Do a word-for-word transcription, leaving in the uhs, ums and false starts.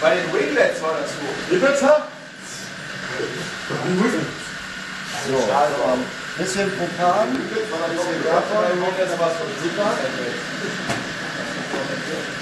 Bei den Winglets war das so. Wie bitte? So, ein bisschen Propan, ein bisschen davon, das war's von Super.